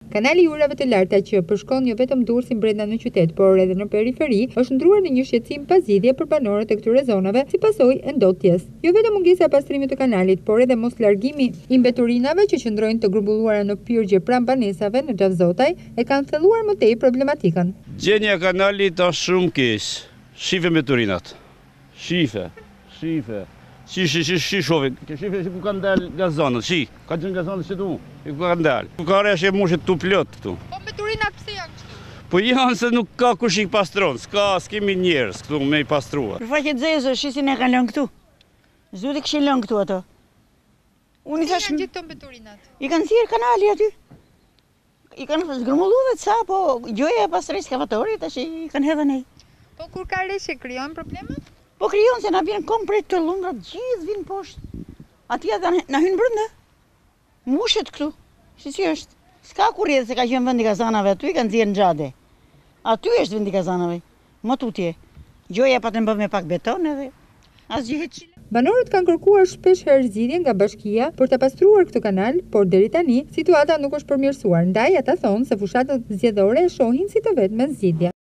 Kanali i urave të larta që përshkon jo vetëm Durresin brenda në qytet, por edhe në periferi, është ndruar në një shqetësim pa zgjidhje për banorët e këtyre zonave si pasojë e ndotjes. Jo vetëm mungesa e pastrimit të kanalit, por edhe mos largimi i mbeturinave që qëndrojnë të grumbulluara në pirgje pranë banesave në Xhavzotaj e kanë thelluar më tej problematikën. Gjendja e kanalit është shumë keq. Shife mbeturinat. Shife. Shofi, ku kanë dalë gazonët, ka qenë gazonët që tu, ku kanë dalë. Ku ka reshë e mushit tu plot këtu. Po mbeturinat pse janë kështu? Po janë se nuk ka kush i pastron, s'kemi njerëz këtu me i pastruar. Për faqe të zezë, shisin e kanë lënë këtu. Zdo të këshin lënë këtu ato. Unë i thash janë gjithë të mbeturinat. I kanë thirë kanali aty. I kanë zgrumullu dhe të sa, po gjoja e pastrej skavatorit, tash i kanë hedhë nej. Po kur ka reshë krijon probleme? Po krijon se na vjen komplet të lundrat, gjithë vinë poshtë. Atje na hynë brenda. Mushet këtu. Si është? S'ka kur rrjedhë se ka qenë vendi kazanave, aty i kanë nxjerrë në xhade. Aty është vendi kazanave. Më tutje. Gjoja pa të mbë me pak beton edhe asgjë hiç. Banorët kanë kërkuar shpesh herë zgjidhje nga bashkia për ta pastruar këtë kanal, por deri tani situata nuk është përmirësuar. Ndaj ata thonë se fushatët zgjedhore e shohin si të vetme zgjidhje.